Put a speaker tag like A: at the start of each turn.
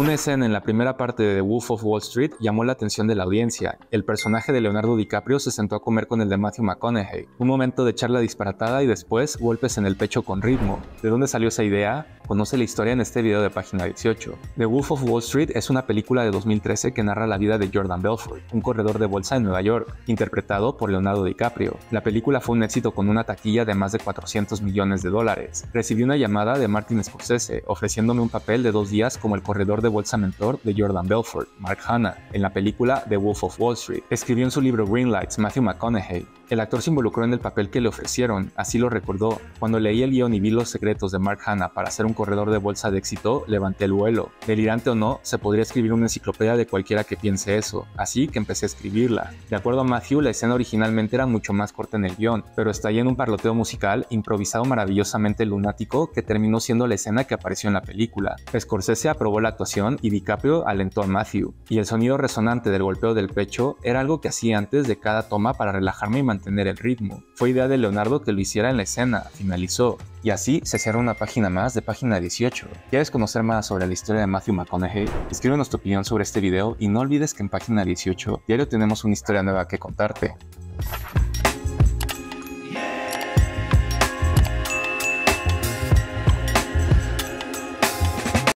A: Una escena en la primera parte de The Wolf of Wall Street llamó la atención de la audiencia. El personaje de Leonardo DiCaprio se sentó a comer con el de Matthew McConaughey. Un momento de charla disparatada y después golpes en el pecho con ritmo. ¿De dónde salió esa idea? Conoce la historia en este video de página 18. The Wolf of Wall Street es una película de 2013 que narra la vida de Jordan Belfort, un corredor de bolsa en Nueva York, interpretado por Leonardo DiCaprio. La película fue un éxito con una taquilla de más de $400 millones. Recibí una llamada de Martin Scorsese ofreciéndome un papel de 2 días como el corredor de bolsa mentor de Jordan Belfort, Mark Hanna, en la película The Wolf of Wall Street. Escribió en su libro Green Lights Matthew McConaughey. El actor se involucró en el papel que le ofrecieron, así lo recordó. Cuando leí el guión y vi los secretos de Mark Hanna para ser un corredor de bolsa de éxito, levanté el vuelo. Delirante o no, se podría escribir una enciclopedia de cualquiera que piense eso, así que empecé a escribirla. De acuerdo a Matthew, la escena originalmente era mucho más corta en el guión, pero estallé en un parloteo musical improvisado maravillosamente lunático que terminó siendo la escena que apareció en la película. Scorsese aprobó la actuación y DiCaprio alentó a Matthew, y el sonido resonante del golpeo del pecho era algo que hacía antes de cada toma para relajarme y mantener el ritmo. Fue idea de Leonardo que lo hiciera en la escena, finalizó. Y así se cierra una página más de página 18. ¿Quieres conocer más sobre la historia de Matthew McConaughey? Escríbenos tu opinión sobre este video y no olvides que en página 18 diario tenemos una historia nueva que contarte.